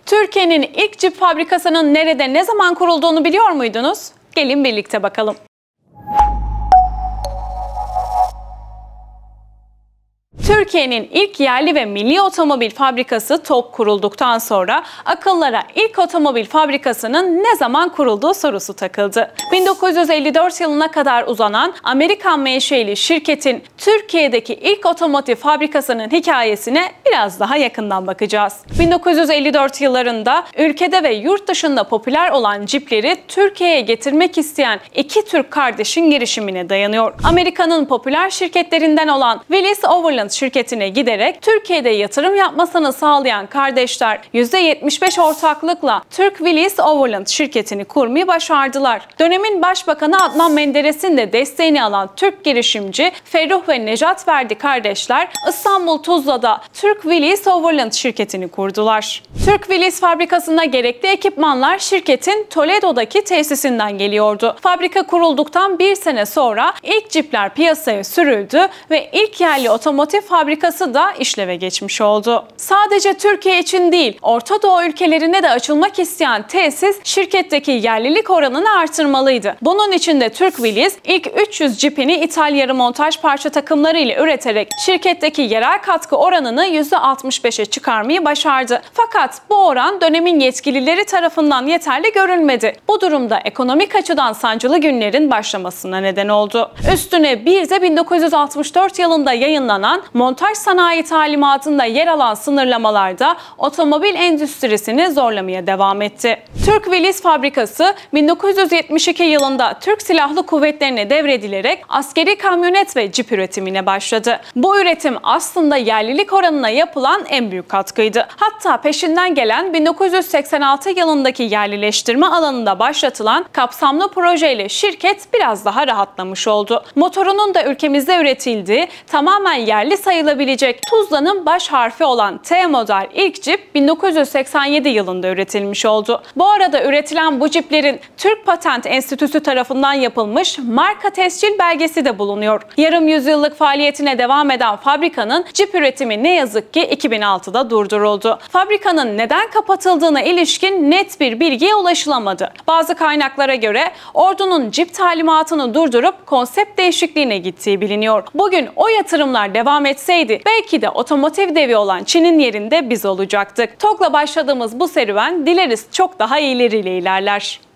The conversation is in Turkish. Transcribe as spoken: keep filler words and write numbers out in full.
Türkiye'nin ilk cip fabrikasının nerede, ne zaman kurulduğunu biliyor muydunuz? Gelin birlikte bakalım. Türkiye'nin ilk yerli ve milli otomobil fabrikası TOG kurulduktan sonra akıllara ilk otomobil fabrikasının ne zaman kurulduğu sorusu takıldı. bin dokuz yüz elli dört yılına kadar uzanan Amerikan menşeli şirketin Türkiye'deki ilk otomotiv fabrikasının hikayesine biraz daha yakından bakacağız. bin dokuz yüz elli dört yıllarında ülkede ve yurt dışında popüler olan cipleri Türkiye'ye getirmek isteyen iki Türk kardeşin girişimine dayanıyor. Amerika'nın popüler şirketlerinden olan Willys-Overland şirketine giderek Türkiye'de yatırım yapmasını sağlayan kardeşler yüzde yetmiş beş ortaklıkla Türk Willys-Overland şirketini kurmayı başardılar. Dönemin Başbakanı Adnan Menderes'in de desteğini alan Türk girişimci Ferruh ve Necat Verdi kardeşler İstanbul Tuzla'da Türk Willys-Overland şirketini kurdular. Türk Willys fabrikasına gerekli ekipmanlar şirketin Toledo'daki tesisinden geliyordu. Fabrika kurulduktan bir sene sonra ilk cipler piyasaya sürüldü ve ilk yerli otomotiv fabrikası da işleve geçmiş oldu. Sadece Türkiye için değil, Orta Doğu ülkelerine de açılmak isteyen tesis şirketteki yerlilik oranını artırmalıydı. Bunun için de Türk Willys ilk üç yüz cipini ithal yarı montaj parça takımları ile üreterek şirketteki yerel katkı oranını yüzde altmış beşe çıkarmayı başardı. Fakat bu oran dönemin yetkilileri tarafından yeterli görülmedi. Bu durumda ekonomik açıdan sancılı günlerin başlamasına neden oldu. Üstüne bir de bin dokuz yüz altmış dört yılında yayınlanan montaj sanayi talimatında yer alan sınırlamalarda otomobil endüstrisini zorlamaya devam etti. Türk Willys fabrikası bin dokuz yüz yetmiş iki yılında Türk Silahlı Kuvvetleri'ne devredilerek askeri kamyonet ve cip üretimine başladı. Bu üretim aslında yerlilik oranına yapılan en büyük katkıydı. Hatta peşinden gelen bin dokuz yüz seksen altı yılındaki yerlileştirme alanında başlatılan kapsamlı projeyle şirket biraz daha rahatlamış oldu. Motorunun da ülkemizde üretildiği, tamamen yerli sayılabilecek Tuzla'nın baş harfi olan T model ilk cip bin dokuz yüz seksen yedi yılında üretilmiş oldu. Bu arada üretilen bu ciplerin Türk Patent Enstitüsü tarafından yapılmış marka tescil belgesi de bulunuyor. Yarım yüzyıllık faaliyetine devam eden fabrikanın cip üretimi ne yazık ki iki bin altıda durduruldu. Fabrikanın neden kapatıldığına ilişkin net bir bilgiye ulaşılamadı. Bazı kaynaklara göre ordunun cip talimatını durdurup konsept değişikliğine gittiği biliniyor. Bugün o yatırımlar devam etseydi belki de otomotiv devi olan Çin'in yerinde biz olacaktık. TOG'la başladığımız bu serüven dileriz çok daha iyileriyle ilerler.